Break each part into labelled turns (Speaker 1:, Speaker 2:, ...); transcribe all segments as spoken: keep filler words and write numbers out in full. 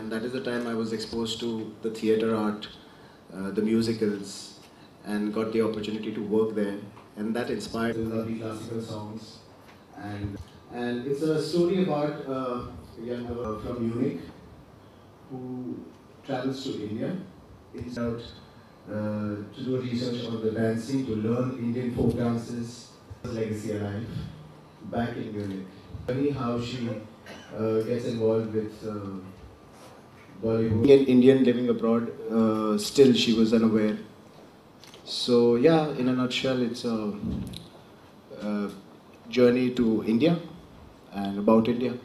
Speaker 1: and that is the time I was exposed to the theatre art, uh, the musicals, and got the opportunity to work there, and that inspired the classical songs. And and it's a story about uh, a young girl from Munich who travels to India. It's out uh, to do research on the dancing, to learn Indian folk dances, legacy alive, back in Munich. Funny how she uh, gets involved with uh, Bollywood. Indian, Indian living abroad, uh, still she was unaware. So yeah, in a nutshell, it's a, a journey to India and about India.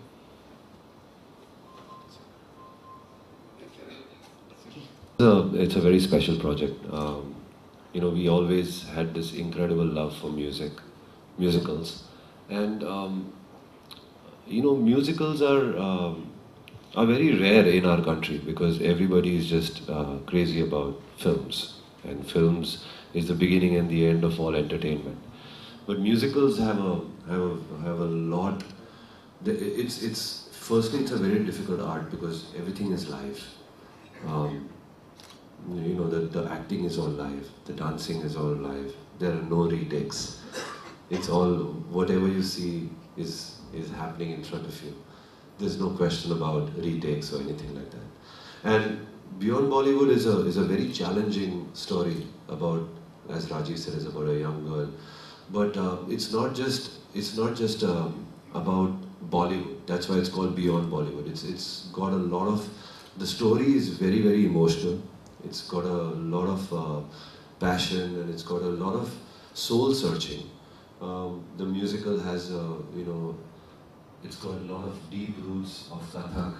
Speaker 2: Uh, it's a very special project. Um, you know, we always had this incredible love for music, musicals, and um, you know, musicals are um, are very rare in our country because everybody is just uh, crazy about films, and films is the beginning and the end of all entertainment. But musicals have a have a, have a lot. It's it's firstly it's a very difficult art because everything is live. Um, You know, the, the acting is all live, the dancing is all live, there are no retakes. It's all, whatever you see is, is happening in front of you. There's no question about retakes or anything like that. And Beyond Bollywood is a, is a very challenging story about, as Rajiv said, is about a young girl. But uh, it's not just, it's not just um, about Bollywood. That's why it's called Beyond Bollywood. It's, it's got a lot of, the story is very, very emotional. It's got a lot of uh, passion and it's got a lot of soul searching. Um, the musical has, uh, you know, it's got a lot of deep roots of Kathak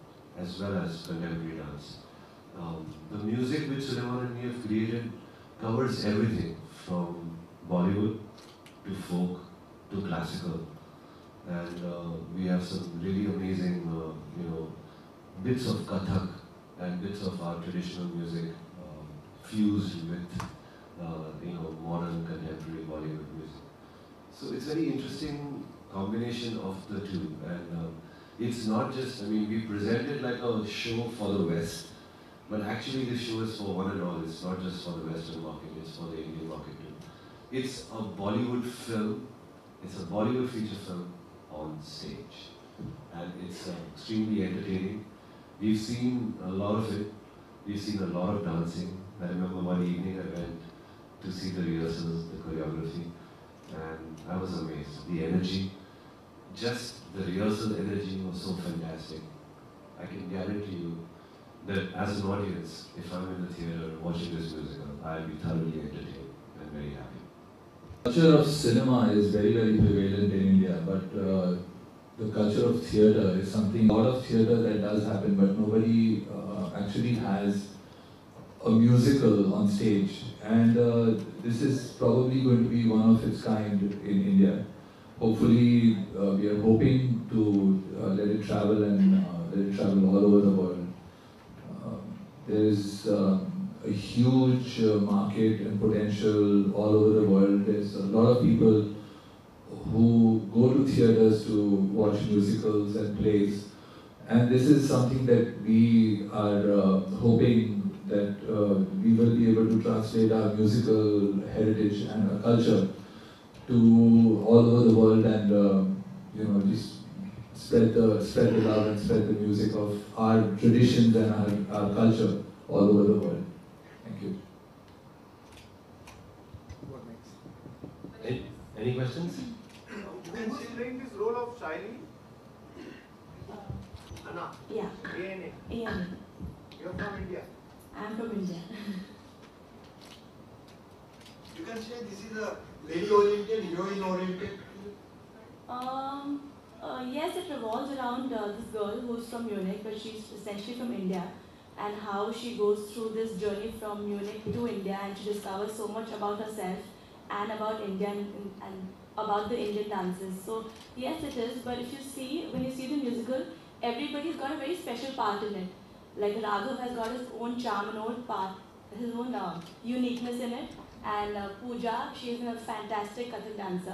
Speaker 2: as well as contemporary dance. Um, the music which Sulaiman and me have created covers everything from Bollywood to folk to classical. And uh, we have some really amazing, uh, you know, bits of Kathak and bits of our traditional music um, fused with uh, you know, modern contemporary Bollywood music. So it's a very interesting combination of the two, and uh, it's not just, I mean, we present it like a show for the West, but actually this show is for one and all. It's not just for the Western market, it's for the Indian market too. It's a Bollywood film, it's a Bollywood feature film on stage, and it's uh, extremely entertaining. We've seen a lot of it. We've seen a lot of dancing. I remember one evening I went to see the rehearsals, the choreography, and I was amazed. The energy, just the rehearsal energy was so fantastic. I can guarantee you that as an audience, if I'm in the theatre watching this musical, I'll be thoroughly entertained and very happy.
Speaker 3: The culture of cinema is very, very prevalent in India, but uh, the culture of theatre is something, a lot of theatre that does happen, but nobody uh, actually has a musical on stage. And uh, this is probably going to be one of its kind in India. Hopefully, uh, we are hoping to uh, let it travel and uh, let it travel all over the world. Uh, there is uh, a huge uh, market and potential all over the world. There's a lot of people who go to theatres to watch musicals and plays, and this is something that we are uh, hoping that uh, we will be able to translate our musical heritage and our culture to all over the world, and uh, you know, just spread the spread the love and spread the music of our traditions and our, our culture all over the world. Thank you.
Speaker 2: Any, any questions?
Speaker 4: Who's playing this role of Shaili?
Speaker 5: Uh,
Speaker 4: Anna?
Speaker 5: yeah.
Speaker 4: A N A?
Speaker 5: A N
Speaker 4: You're from India?
Speaker 5: A. I'm from India.
Speaker 4: You can say this is a lady-oriented, heroine-oriented?
Speaker 5: Um, uh, yes, it revolves around uh, this girl who's from Munich, but she's essentially from India, and how she goes through this journey from Munich to India, and she discovers so much about herself and about India and, and about the Indian dances. So yes, it is, but if you see, when you see the musical, everybody's got a very special part in it. Like Raghav has got his own charm and own part, his own uh, uniqueness in it. And uh, Pooja, she is a fantastic Kathak dancer.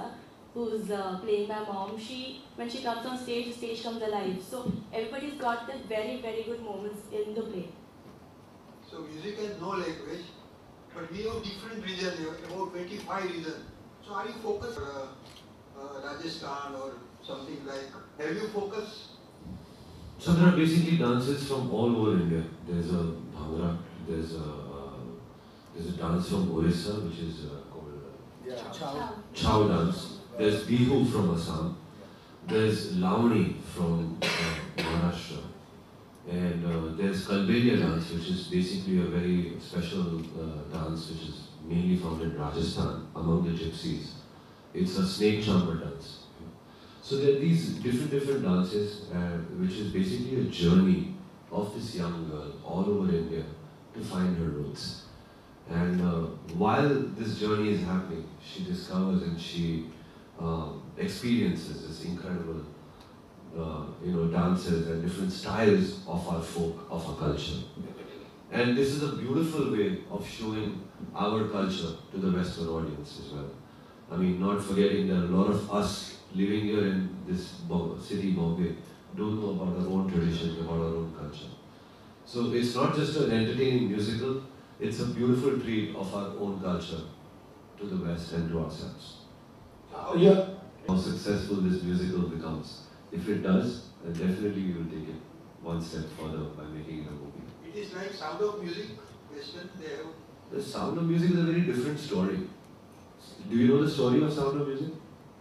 Speaker 5: who's uh, playing my mom, she, when she comes on stage, the stage comes alive. So everybody's got the very, very good moments in the play.
Speaker 4: So music has no language, but we have different regions, about twenty-five regions. So are you focused on uh, uh, Rajasthan or something like, have you focused?
Speaker 2: So there are basically dances from all over India. There's a Bhangra, there's a, uh, there's a dance from Orissa, which is uh, called uh,
Speaker 1: Yeah.
Speaker 5: Ciao.
Speaker 2: Chow dance. There's Bihu from Assam. There's Lavani from uh, Maharashtra. And uh, there's Kalbelia dance, which is basically a very special uh, dance, which is mainly found in Rajasthan among the gypsies. It's a snake charmer dance. So there are these different different dances, uh, which is basically a journey of this young girl all over India to find her roots. And uh, while this journey is happening, she discovers and she uh, experiences this incredible, uh, you know, dances and different styles of our folk, of our culture. And this is a beautiful way of showing our culture to the Western audience as well. I mean, not forgetting that a lot of us living here in this Bo- city, Bombay, don't know about our own traditions, about our own culture. So it's not just an entertaining musical, it's a beautiful treat of our own culture to the West and to ourselves.
Speaker 1: Yeah.
Speaker 2: How successful this musical becomes. If it does, then definitely we will take it one step further by making it a movie.
Speaker 4: It is like Sound of Music, Western, they have.
Speaker 2: The Sound of Music is a very different story. Do you know the story of Sound of Music?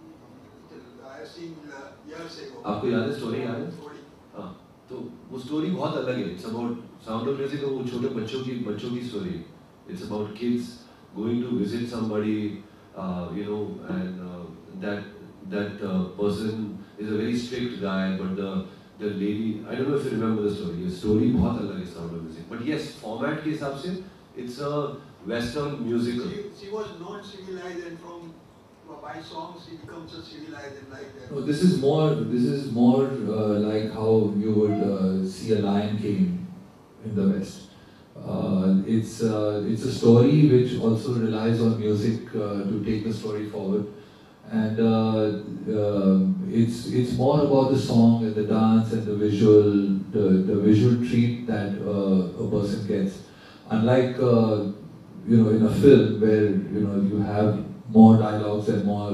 Speaker 4: I have seen uh, years ago.
Speaker 2: आपको याद है story याद है?
Speaker 4: Story.
Speaker 2: हाँ, तो वो story बहुत अलग है. It's about Sound of Music वो छोटे बच्चों की बच्चों की story. It's about kids going to visit somebody, uh, you know, and uh, that that uh, person is a very strict guy, but the the lady, I don't know if you remember the story. The story बहुत अलग है Sound of Music. But yes, format के हिसाब से it's a Western musical.
Speaker 4: She, she was non-civilized and from by songs she becomes a civilized and like that.
Speaker 3: No, this is more. This is more uh, like how you would uh, see a Lion King in the West. Uh, it's uh, it's a story which also relies on music uh, to take the story forward, and uh, uh, it's it's more about the song and the dance and the visual the, the visual treat that uh, a person gets. Unlike uh, you know in a film where you know you have more dialogues and more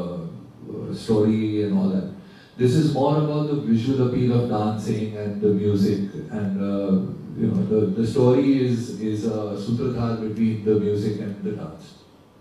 Speaker 3: uh, story and all that. This is more about the visual appeal of dancing and the music, and uh, you know the, the story is is a sutradhar between the music and the dance.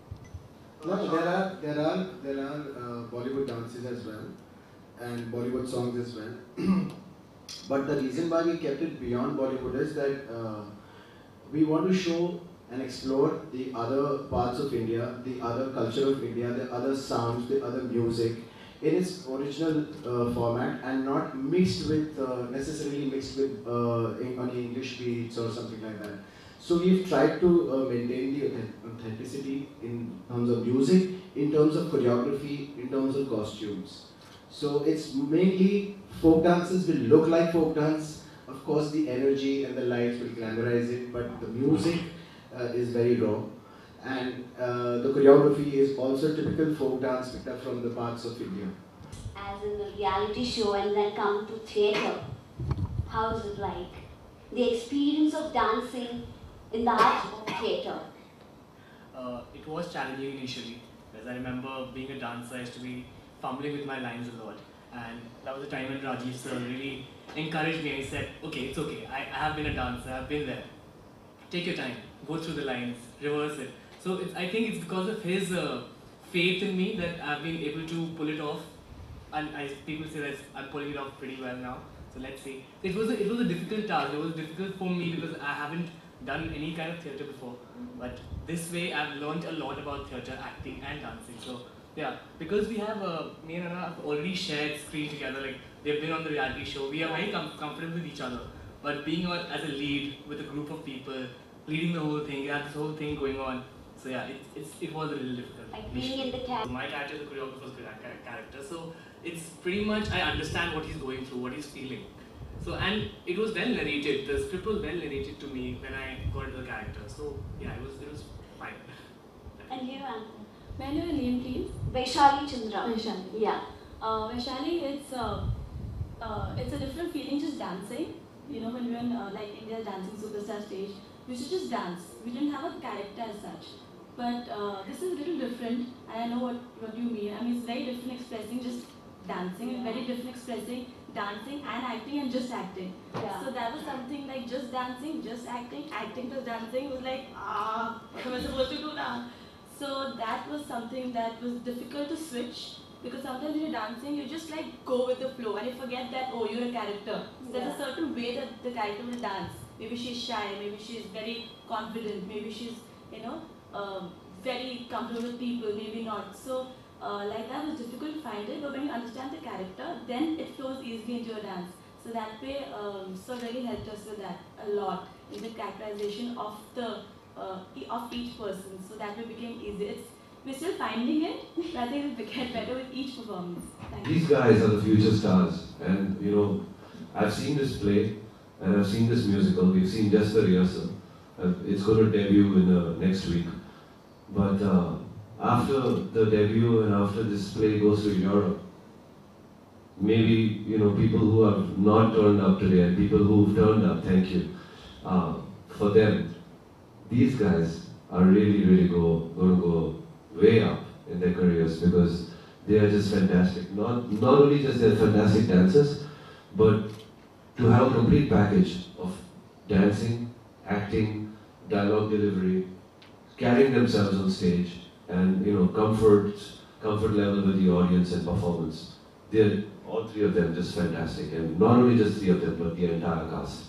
Speaker 1: No, there are there are there are uh, Bollywood dances as well, and Bollywood songs as well. But the reason why we kept it beyond Bollywood is that uh, we want to show and explore the other parts of India, the other culture of India, the other sounds, the other music in its original uh, format, and not mixed with uh, necessarily mixed with uh, in, on English beats or something like that. So we've tried to uh, maintain the authenticity in terms of music, in terms of choreography, in terms of costumes. So it's mainly folk dances will look like folk dance. Of course, the energy and the lights will glamorize it, but the music uh, is very raw. And uh, the choreography is also typical folk dance picked up from the parts of India.
Speaker 6: As in a reality show and then come to theatre, how is it like? The experience of dancing in the art of theatre.
Speaker 7: Uh, it was challenging initially, because I remember being a dancer, I used to be fumbling with my lines a lot. And that was the time when Rajiv sir really encouraged me and he said, okay, it's okay, I, I have been a dancer, I've been there. Take your time, go through the lines, reverse it. So it's, I think it's because of his uh, faith in me that I've been able to pull it off. And I, people say that I'm pulling it off pretty well now. So let's see. It was a, it was a difficult task. It was difficult for me because I haven't done any kind of theatre before. But this way I've learned a lot about theatre, acting and dancing. So yeah, because we have, uh, me and Anna have already shared screen together, like they've been on the reality show, we are very com comfortable with each other. But being on as a lead with a group of people, leading the whole thing, you have this whole thing going on. So yeah, it, it's, it was a little difficult.
Speaker 6: Like being in the character.
Speaker 7: My character is a choreographer's character, so it's pretty much, I understand what he's going through, what he's feeling. So, and it was well narrated, the script was well narrated to me when I got into the character. So yeah, it was, it was fine.
Speaker 6: And you, Anthony?
Speaker 5: May I know your name, please?
Speaker 6: Vaishali Chandra.
Speaker 5: Vaishali.
Speaker 6: Yeah.
Speaker 5: Uh, Vaishali, it's uh, uh, it's a different feeling just dancing. You know, when we were in uh, like India Dancing Superstar stage, we used to just dance. We didn't have a character as such. But uh, this is a little different, and I know what, what you mean. I mean, it's very different expressing just dancing, and very different expressing dancing and acting and just acting.
Speaker 6: Yeah.
Speaker 5: So that was something like just dancing, just acting, acting plus dancing was like, ah, what am I supposed to do now? So that was something that was difficult to switch, because sometimes when you're dancing, you just like go with the flow and you forget that, oh, you're a character. So there's a
Speaker 6: Yeah.
Speaker 5: certain way that the character will dance. Maybe she's shy, maybe she's very confident, maybe she's, you know, um, very comfortable with people, maybe not. So uh, like that was difficult to find it, but when you understand the character, then it flows easily into your dance. So that way, um, so really helped us with that a lot in the characterization of the uh, e- of each person. So that way became easy. It's, we're still finding it, but I think it'll get better with each performance. Thank you.
Speaker 2: These guys are the future stars, and you know, I've seen this play, and I've seen this musical. We've seen just the rehearsal. Uh, It's going to debut in uh, next week. But uh, after the debut and after this play goes to Europe, maybe you know people who have not turned up today and people who've turned up, thank you. Uh, for them, these guys are really, really go going to go way up in their careers, because they are just fantastic. Not not only just they're fantastic dancers, but to have a complete package of dancing, acting, dialogue delivery, carrying themselves on stage, and you know comfort comfort level with the audience and performance. They're all three of them just fantastic, and not only just three of them, but the entire cast.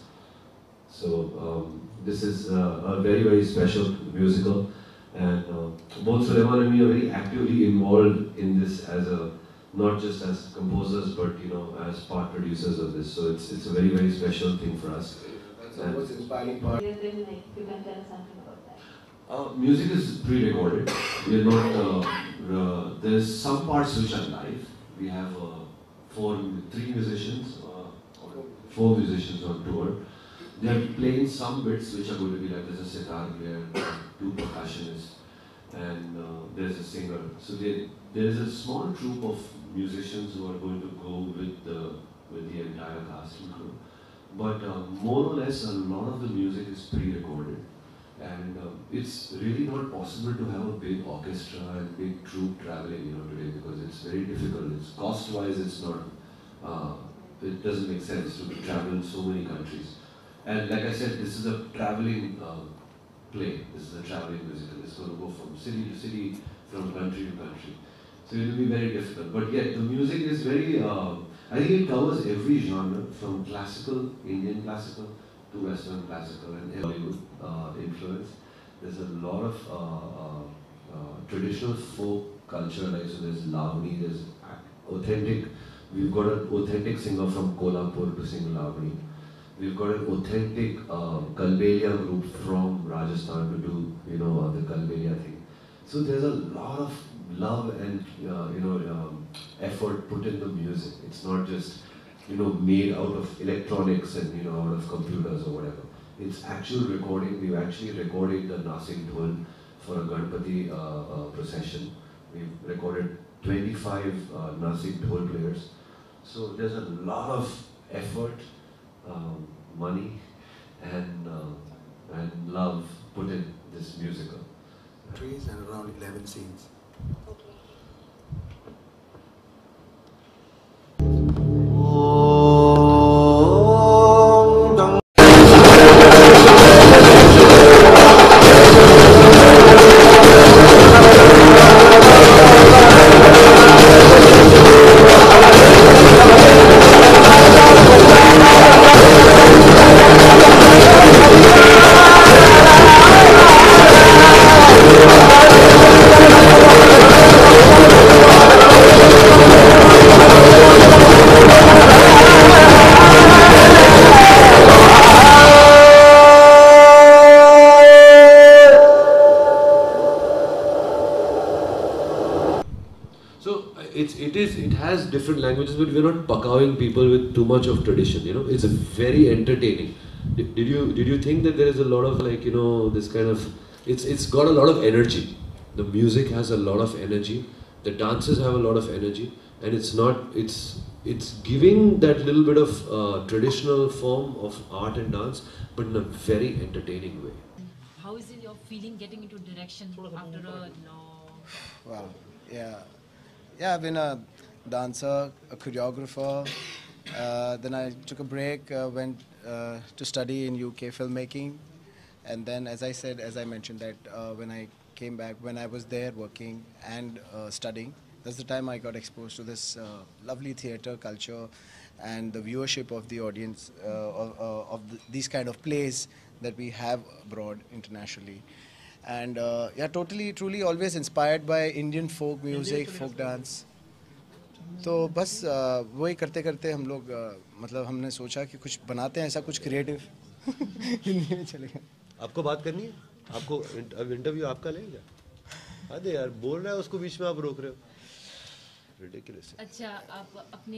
Speaker 2: So um, this is uh, a very, very special musical, and uh, both Sulaiman and me are very actively involved in this as a, not just as composers, but you know as part producers of this. So it's it's a very, very special thing for us.
Speaker 1: That's the most inspiring part.
Speaker 6: You can, like, you can tell us something about that.
Speaker 2: Uh, music is pre-recorded. We're not. Uh, uh, there's some parts which are live. We have uh, four, three musicians, uh, or four musicians on tour. They're playing some bits which are going to be like, there's a sitar player, two percussionists, and uh, there's a singer. So they, there is a small troupe of musicians who are going to go with the with the entire cast and crew. But uh, more or less, a lot of the music is pre-recorded, and uh, it's really not possible to have a big orchestra and big troupe traveling, you know, today, because it's very difficult. It's cost-wise, it's not. Uh, it doesn't make sense to travel in so many countries. And like I said, this is a traveling uh, play. This is a traveling musical. It's going to go from city to city, from country to country. So it will be very difficult. But yet, the music is very, uh, I think it covers every genre, from classical, Indian classical, to Western classical, and Hollywood uh, influence. There's a lot of uh, uh, uh, traditional folk culture, like so there's Lavani, there's authentic, we've got an authentic singer from Kolhapur to sing Lavani. We've got an authentic uh, Kalbelia group from Rajasthan to do, you know, uh, the Kalbelia thing. So there's a lot of love and, uh, you know, um, effort put in the music. It's not just, you know, made out of electronics and, you know, out of computers or whatever. It's actual recording. We've actually recorded the Nasik Dhol for a Ganpati uh, uh, procession. We've recorded twenty-five uh, Nasik Dhol players. So there's a lot of effort, um, money, and uh, and love put in this musical.
Speaker 1: Trees and around eleven scenes.
Speaker 2: It's, it is, it has different languages, but we're not pakawing people with too much of tradition, you know. It's very entertaining. Did, did you did you think that there is a lot of, like, you know, this kind of, it's it's got a lot of energy. The music has a lot of energy. The dancers have a lot of energy, and it's not. It's it's giving that little bit of uh, traditional form of art and dance, but in a very entertaining way.
Speaker 8: How is it your feeling getting into direction after a long?
Speaker 1: Wow. Yeah. Yeah, I've been a dancer, a choreographer. Uh, then I took a break, uh, went uh, to study in U K filmmaking. And then, as I said, as I mentioned that uh, when I came back, when I was there working and uh, studying, that's the time I got exposed to this uh, lovely theatre culture and the viewership of the audience uh, of, uh, of the, these kind of plays that we have abroad internationally. And uh, yeah, totally, truly always inspired by Indian folk music, folk dance. तो बस uh, वही करते करते हम लोग uh, मतलब हमने सोचा कि कुछ बनाते हैं ऐसा कुछ क्रिएटिव हिंदी में चलेगा.
Speaker 2: आपको बात करनी है? आपको अब इंटरव्यू आपका लेगा? अरे यार बोल रहा है उसको बीच में आप रोक रहे हो. Ridiculous.
Speaker 8: अच्छा आप अपने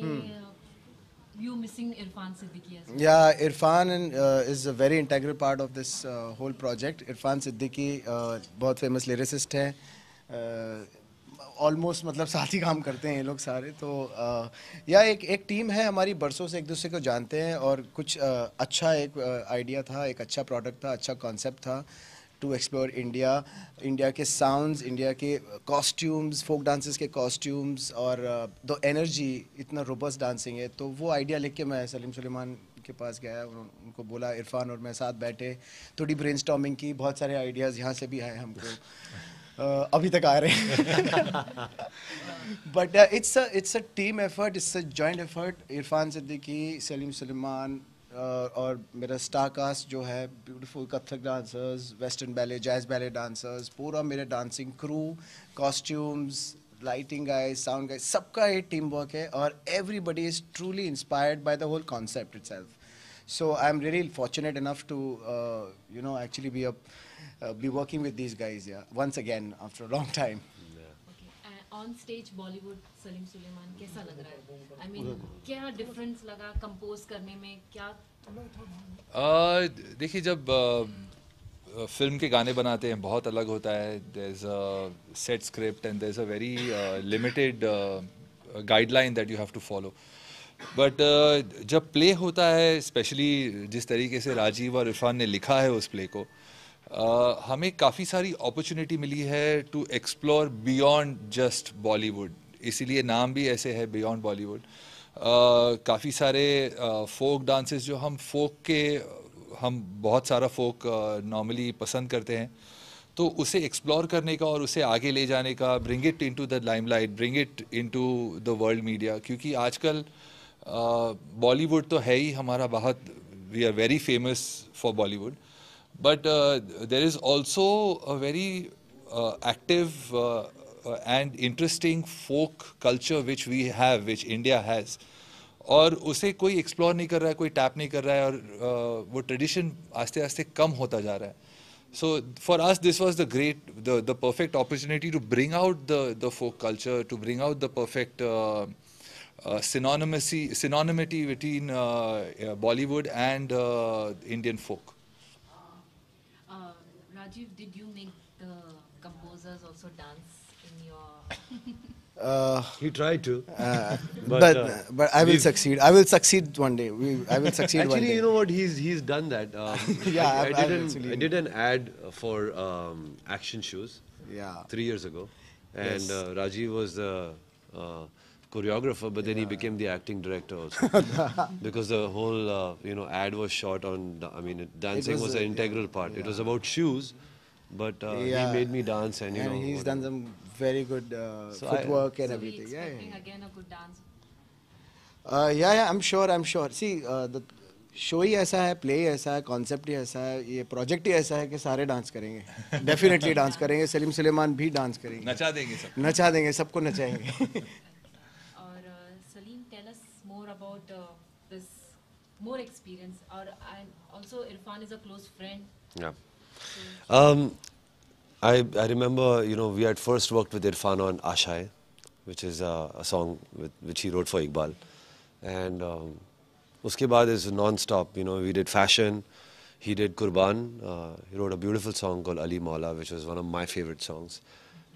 Speaker 8: you missing Irfan Siddiqui as well?
Speaker 1: Yeah, Irfan and, uh, is a very integral part of this uh, whole project. Irfan Siddiqui uh, बहुत famous lyricist है. Uh, ऑलमोस्ट मतलब साथ ही काम करते हैं ये लोग सारे. तो आ, या एक एक टीम है हमारी, बरसों से एक दूसरे को जानते हैं और कुछ आ, अच्छा एक आइडिया था, एक अच्छा प्रोडक्ट था, अच्छा कॉन्सेप्ट था टू एक्सप्लोर इंडिया, इंडिया के साउंड्स, इंडिया के कॉस्ट्यूम्स, फोक डांसेस के कॉस्ट्यूम्स और द एनर्जी, इतना रोबस्ट डांसिंग है. तो वो आइडिया लेके मैं सलीम सुलेमान के पास गया, उनको बोला, इरफान और मैं साथ बैठे, थोड़ी ब्रेनस्टॉर्मिंग की, बहुत सारे आइडियाज़ यहाँ से भी आए हमको. Uh, अभी तक आ रहे हैं. But it's a it's a team effort, it's a joint effort. Irfan Siddiqui, Salim Sulaiman और मेरा स्टार कास्ट जो है, beautiful Kathak dancers, western ballet, jazz ballet dancers, पूरा मेरे dancing crew, costumes, lighting guys, sound guys, सबका ये टीम वर्क है और everybody is truly inspired by the whole concept itself. So I'm really fortunate enough to, uh, you know, actually be a, uh, be working with these guys, yeah, once again after a long time.
Speaker 8: Okay. Uh, on stage Bollywood, Salim Sulaiman कैसा लग रहा है? I mean, क्या difference लगा compose करने में, क्या?
Speaker 3: uh, देखिए जब uh, फिल्म के गाने बनाते हैं बहुत अलग होता है. There's a set script and there's a very uh, limited uh, guideline that you have to follow. But uh, जब प्ले होता है, स्पेशली जिस तरीके से राजीव और इरफान ने लिखा है उस प्ले को, uh, हमें काफ़ी सारी अपॉर्चुनिटी मिली है to explore beyond just Bollywood. इसीलिए नाम भी ऐसे है, बियॉन्ड बॉलीवुड. काफ़ी सारे फोक uh, डांसेस जो हम फोक के हम बहुत सारा फोक नॉर्मली uh, पसंद करते हैं, तो उसे एक्सप्लोर करने का और उसे आगे ले जाने का, bring it into the limelight, bring it into the world media. क्योंकि आजकल बॉलीवुड uh, तो है ही हमारा बहुत, we are very famous for Bollywood, but there is also a very active and interesting folk culture which we have, which India has, और उसे कोई एक्सप्लोर नहीं कर रहा है, कोई टैप नहीं कर रहा है, और uh, वो ट्रेडिशन आस्ते आस्ते कम होता जा रहा है. So for us, this was the great, the the perfect opportunity to bring out the the folk culture, to bring out the perfect uh, uh, synonymity synonymity between uh, uh, Bollywood and uh, Indian folk.
Speaker 8: Uh, Rajiv, did you make the composers also dance in your?
Speaker 1: Uh,
Speaker 2: He tried to,
Speaker 1: uh,
Speaker 2: but
Speaker 1: but
Speaker 2: uh,
Speaker 1: but I will
Speaker 2: we've-
Speaker 1: succeed. I will succeed one day. We, I will succeed one
Speaker 2: Actually,
Speaker 1: day.
Speaker 2: you know what? He's he's done that. Um,
Speaker 1: Yeah,
Speaker 2: I, I
Speaker 1: I've- I've
Speaker 2: did an,
Speaker 1: actually-
Speaker 2: I did an ad for um, Action Shoes
Speaker 1: Yeah.
Speaker 2: three years ago, and
Speaker 1: Yes.
Speaker 2: uh, Rajiv was the uh, choreographer, but then he became the acting director also because the whole uh, you know ad was shot on. da- I mean, it, dancing
Speaker 1: was
Speaker 2: was,
Speaker 1: a-
Speaker 2: an integral part. It was about shoes, but uh,
Speaker 1: Yeah.
Speaker 2: he made me dance, and you
Speaker 1: And
Speaker 2: know.
Speaker 1: he's
Speaker 2: whatever.
Speaker 1: done some very good uh,
Speaker 2: So I-
Speaker 1: footwork and
Speaker 8: So we
Speaker 1: everything. Yeah,
Speaker 8: expecting
Speaker 1: yeah.
Speaker 8: again a good dance.
Speaker 1: Uh, yeah, yeah, I'm sure, I'm sure. See, uh, the show ही ऐसा है, play ही ऐसा है, concept ही ऐसा है, ये project ही ऐसा है कि सारे डांस करेंगे, डेफिनेटली डांस करेंगे. सलीम सुलेमान भी डांस करेंगे,
Speaker 3: नचा देंगे सब.
Speaker 1: नचा देंगे, सबको नचाएंगे.
Speaker 8: Or uh, Salim, tell us more about uh, this more experience. Or and also Irfan is a close friend.
Speaker 2: Yeah. Um, I, I remember, you know, we had first worked with Irfan on Ashai, which is uh, a song with, which he wrote for Iqbal. And um, uske baad is non-stop, you know, we did Fashion, he did Qurban, uh, he wrote a beautiful song called Ali Maula, which was one of my favorite songs.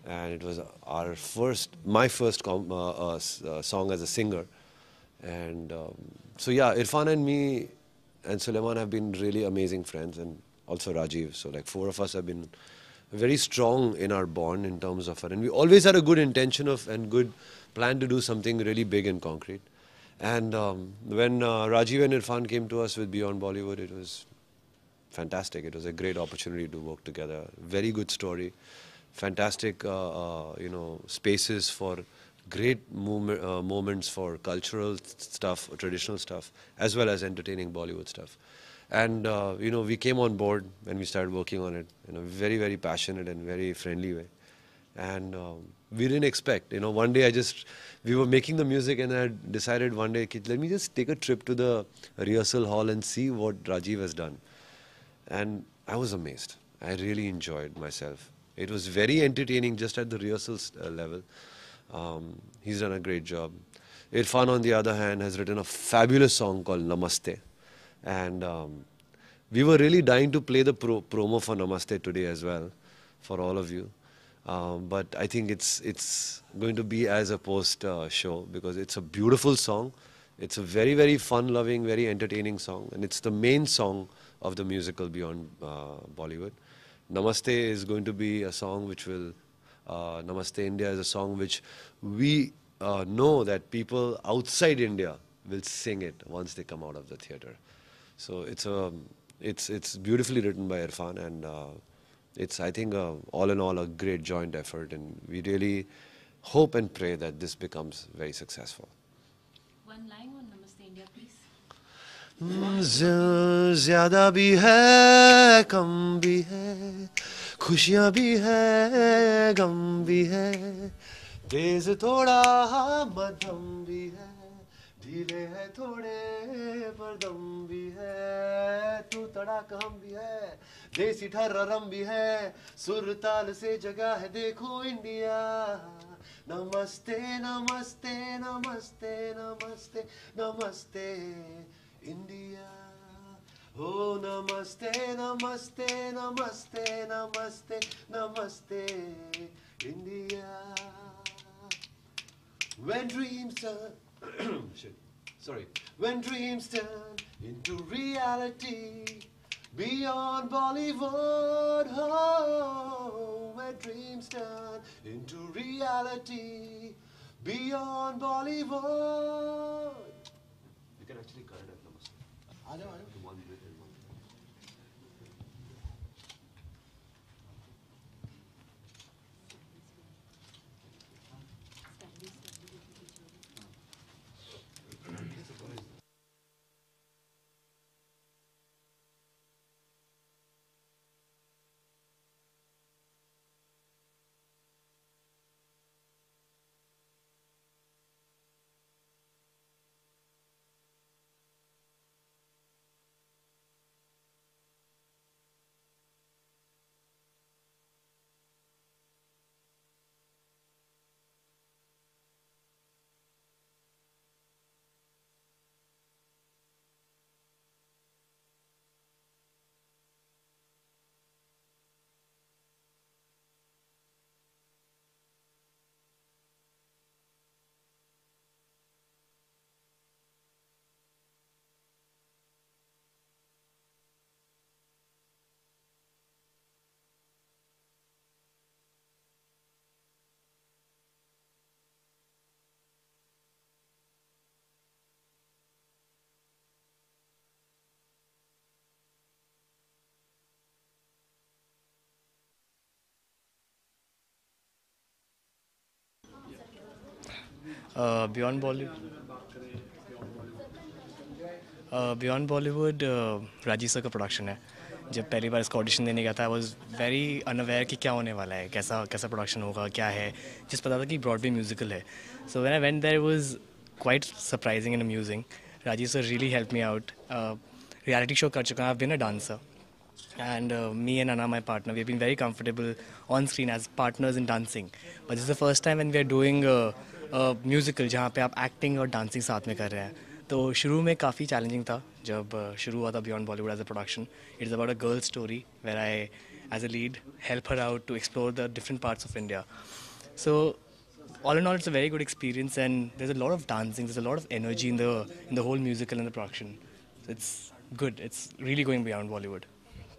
Speaker 2: and it was our first, my first com- uh, uh, s- uh, song as a singer. And um, so yeah, Irfan and me and Sulaiman have been really amazing friends, and also Rajiv. So like four of us have been very strong in our bond in terms of it, and we always had a good intention of and good plan to do something really big and concrete. And um, when uh, Rajiv and Irfan came to us with Beyond Bollywood, it was fantastic. It was a great opportunity to work together. Very good story, fantastic, uh, uh, you know, spaces for great movement, uh, moments for cultural stuff, traditional stuff, as well as entertaining Bollywood stuff. And, uh, you know, we came on board and we started working on it in a very, very passionate and very friendly way. And um, we didn't expect, you know, one day I just, we were making the music and I decided one day, let me just take a trip to the rehearsal hall and see what Rajiv has done. And I was amazed. I really enjoyed myself. It was very entertaining just at the rehearsals uh, level. Um, he's done a great job. Irfan, on the other hand, has written a fabulous song called Namaste. And um, we were really dying to play the pro promo for Namaste today as well, for all of you. Um, but I think it's it's going to be as a post uh, show, because it's a beautiful song. It's a very, very fun-loving, very entertaining song. And it's the main song of the musical Beyond uh, Bollywood. Namaste is going to be a song which will, uh, Namaste India is a song which we uh, know that people outside India will sing it once they come out of the theatre. So it's a, it's it's beautifully written by Irfan, and uh, it's, I think, uh, all in all a great joint effort, and we really hope and pray that this becomes very successful.
Speaker 8: One line on Namaste India, please.
Speaker 2: ज़्यादा भी है, कम भी है, खुशियाँ भी है, गम भी है, तेज थोड़ा मध्यम भी है, ढीले है थोड़े पर दम भी है, तू तड़ाक हम भी है, देसी ठर्रम भी है, सुर ताल से जगह है देखो इंडिया. नमस्ते नमस्ते नमस्ते नमस्ते नमस्ते India. Oh, namaste, namaste, namaste, namaste, namaste, India. When dreams turn, shit, sorry, when dreams turn into reality, beyond Bollywood, oh, when dreams turn into reality, beyond Bollywood. You can actually cut it at Namaste. I know, I know. One bit and one bit.
Speaker 7: Uh, Beyond Bollywood. Uh, Beyond Bollywood, uh, Rajiv sir का production है. जब पहली बार इसका audition देने गया था, I was very unaware कि क्या होने वाला है, कैसा कैसा प्रोडक्शन होगा, क्या है. जिस पता था कि ब्रॉडवे म्यूजिकल है. So when I went there was quite surprising and amusing. Rajiv sir really help me out. Reality show कर चुका हूँ, I have been a dancer. And uh, me and Anna, my partner, we have been very comfortable on screen as partners in dancing. But this is the first time when we are doing a, a musical जहाँ पे आप acting और dancing साथ में कर रहे हैं. तो शुरू में काफ़ी चैलेंजिंग था जब uh, शुरू हुआ था beyond Bollywood as a production. It is about a girl story where I as a lead help her out to explore the different parts of India. So all in all, it's a very good experience, and there's a lot of dancing, there's a lot of energy in the in the whole musical and the production. So it's good. It's really going beyond Bollywood.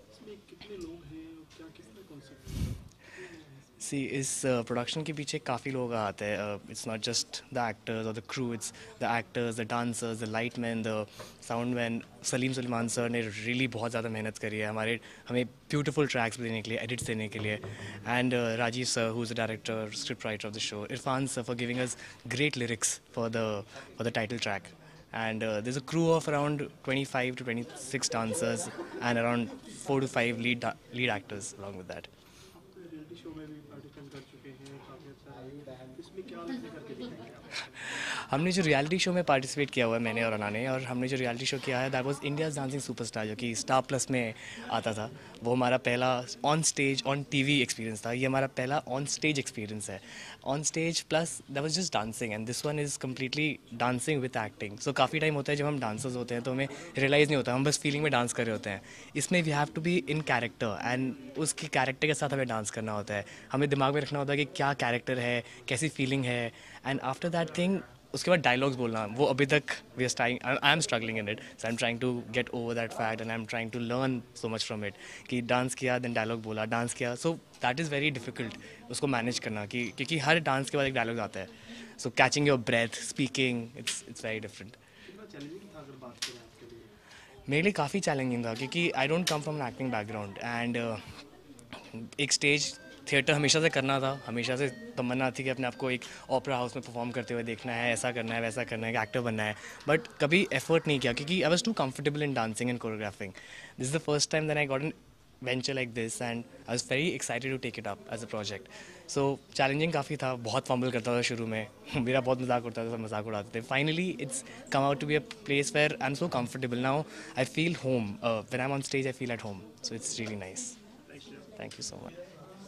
Speaker 7: See, इस production के पीछे काफ़ी लोग आते हैं. It's not just the actors और the crew, it's the actors, the dancers, the light man, the sound man. Salim Sulaiman sir ने really बहुत ज़्यादा मेहनत करी है हमारे हमें ब्यूटीफुल ट्रैक्स देने के लिए, एडिट्स देने के लिए. And Rajiv sir, who is the director, script writer of the show. Irfan sir for giving us great lyrics for the for the title track. And uh, there's a crew of around twenty-five to twenty-six dancers and around four to five lead lead actors along with that. हमने जो reality show में participate किया हुआ है, मैंने और अना ने, और हमने जो रियलिटी शो किया है that was India's dancing superstar, जो कि स्टार प्लस में आता था. वो हमारा पहला on stage on TV experience था. ये हमारा पहला ऑन स्टेज एक्सपीरियंस है. On stage plus that was just dancing, and this one is completely dancing with acting. So काफ़ी टाइम होता है जब हम डांसर्स होते हैं तो हमें रियलाइज़ नहीं होता, हम बस फीलिंग में डांस कर रहे होते हैं. इसमें we have to be in character, and उसके कैरेक्टर के साथ हमें डांस करना होता है. हमें दिमाग में रखना होता है कि क्या कैरेक्टर है, कैसी फीलिंग है, एंड आफ्टर दैट थिंग उसके बाद डायलॉग्स बोलना. वो अभी तक we are trying, I am struggling in it. So I am trying to get over that fact, and I am trying to learn so much from it. कि dance किया then dialogue बोला, dance किया. So that is very difficult उसको manage करना, कि क्योंकि हर dance के बाद एक डायलॉग आता है. So catching your breath, speaking, it's it's very different. मेरे लिए काफ़ी चैलेंजिंग था, क्योंकि I don't come from an acting background, and एक स्टेज थिएटर हमेशा से करना था. हमेशा से तमन्ना थी कि अपने आप को एक ओपेरा हाउस में परफॉर्म करते हुए देखना है, ऐसा करना है, वैसा करना है, एक्टर बनना है. बट कभी एफर्ट नहीं किया, क्योंकि I was too comfortable in dancing and choreographing. This is the first time that I got an venture like this, and I was very excited to take it up as a project. So challenging काफ़ी था. बहुत fumble करता था शुरू में, मेरा बहुत मजाक उड़ता था, सब मजाक उड़ाते थे. Finally it's come out to be a place where I am so comfortable now. I feel home. When I am on stage I feel at home. So it's really nice. Thank you so much.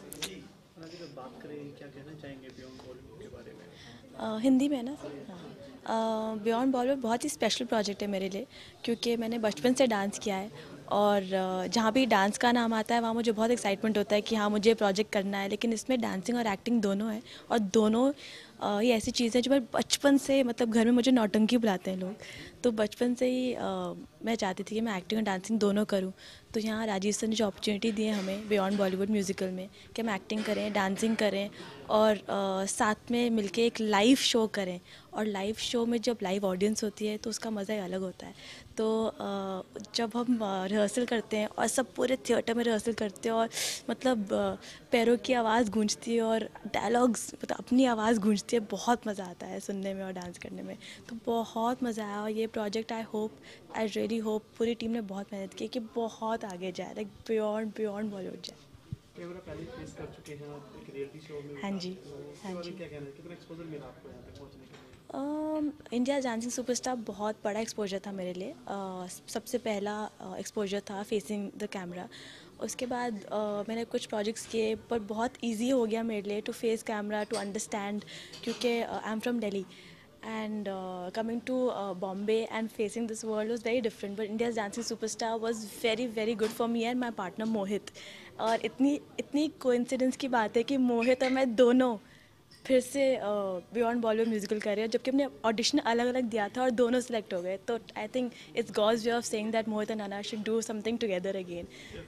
Speaker 9: बात करें, क्या कहना चाहेंगे beyond Bollywood के बारे में?
Speaker 5: uh, Hindi में ना. बियॉन्ड बॉलीवुड बहुत ही स्पेशल प्रोजेक्ट है मेरे लिए, क्योंकि मैंने बचपन से डांस किया है, और uh, जहाँ भी डांस का नाम आता है वहाँ मुझे बहुत एक्साइटमेंट होता है कि हाँ मुझे प्रोजेक्ट करना है. लेकिन इसमें डांसिंग और एक्टिंग दोनों है, और दोनों uh, ये ऐसी चीज़ है जो मैं बचपन से, मतलब घर में मुझे नौटंकी बुलाते हैं लोग, तो बचपन से ही uh, मैं चाहती थी कि मैं एक्टिंग और डांसिंग दोनों करूं. तो यहाँ राजीव सर ने जो अपॉर्चुनिटी दी है हमें बियॉन्ड बॉलीवुड म्यूज़िकल में, कि हम एक्टिंग करें, डांसिंग करें, और uh, साथ में मिलके एक लाइव शो करें. और लाइव शो में जब लाइव ऑडियंस होती है तो उसका मज़ा ही अलग होता है. तो uh, जब हम रिहर्सल uh, करते हैं और सब पूरे थिएटर में रिहर्सल करते हैं, और मतलब uh, पैरों की आवाज़ गूंजती है और डायलॉग्स, मतलब अपनी आवाज़ गूंजती है, बहुत मज़ा आता है सुनने में और डांस करने में. तो बहुत मज़ा आया. और ये project I hope, I really hope पूरी टीम ने बहुत मेहनत की कि बहुत आगे जाए, लाइक बियॉन्ड बियॉन्ड बॉलीवुड जाए.
Speaker 9: कैमरा पहले फेस कर चुके हैं आप एक रियलिटी शो में.
Speaker 5: हाँ जी, हाँ जी.
Speaker 9: क्या कहना है, कितना एक्सपोजर मिला आपको यहाँ पे पहुँचने के लिए?
Speaker 5: इंडिया डांसिंग सुपरस्टार बहुत बड़ा एक्सपोजर था मेरे लिए. uh, सबसे पहला एक्सपोजर uh, था फेसिंग द कैमरा. उसके बाद uh, मैंने कुछ प्रोजेक्ट्स किए, पर बहुत इजी हो गया मेरे लिए to face camera, to understand, क्योंकि I am from Delhi, and uh, coming to uh, Bombay and facing this world was very different. But India's Dancing Superstar was very very good for me and my partner Mohit. और इतनी इतनी coincidence की बात है कि मोहित और मैं दोनों फिर से बियॉन्ड बॉलीवुड म्यूजिकल कर रहे हैं, जबकि हमने ऑडिशन अलग अलग दिया था और दोनों सेलेक्ट हो गए. तो I think it's God's way of saying that Mohit and Anna should do something together again.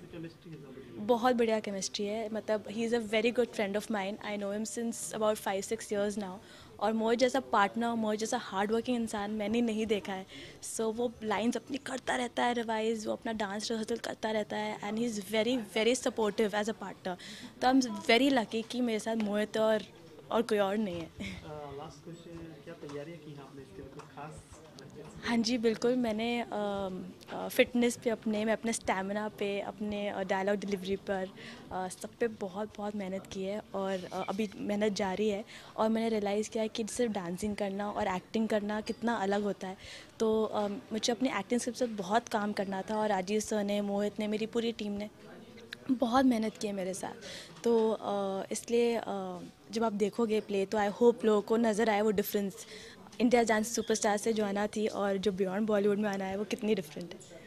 Speaker 5: बहुत बढ़िया केमिस्ट्री है. मतलब he is a very good friend of mine. I know him since about five six years now. और मोहित जैसा partner, मोहित जैसा hard working इंसान मैंने नहीं देखा है. सो so, वो लाइंस अपनी करता रहता है रिवाइज, वो अपना डांस रिहर्सल करता रहता है, and he is very very supportive as a partner. तो आई एम वेरी लकी कि मेरे साथ मोहित और और कोई और नहीं है.
Speaker 9: लास्ट क्वेश्चन, क्या तैयारियां की हैं आपने इसके लिए कुछ खास?
Speaker 5: हाँ जी बिल्कुल. मैंने फ़िटनेस पे अपने मैं अपने स्टैमिना पे, अपने डायलॉग डिलीवरी पर, आ, सब पे बहुत बहुत मेहनत की है. और आ, अभी मेहनत जारी है. और मैंने रियलाइज़ किया कि सिर्फ डांसिंग करना और एक्टिंग करना कितना अलग होता है. तो आ, मुझे अपनी एक्टिंग स्किल्स पर बहुत काम करना था, और राजीव सर ने, मोहित ने, मेरी पूरी टीम ने बहुत मेहनत की है मेरे साथ. तो इसलिए जब आप देखोगे प्ले तो आई होप लोगों को नज़र आए वो डिफरेंस.
Speaker 10: इंडिया डांस सुपरस्टार से जो आना थी और जो बियॉन्ड बॉलीवुड में आना है वो कितनी डिफरेंट है।